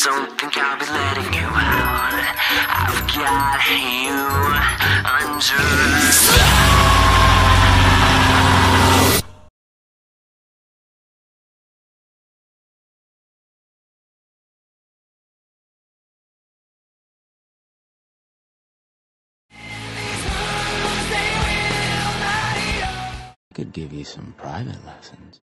don't think I'll be letting you out. I've got you under. I could give you some private lessons.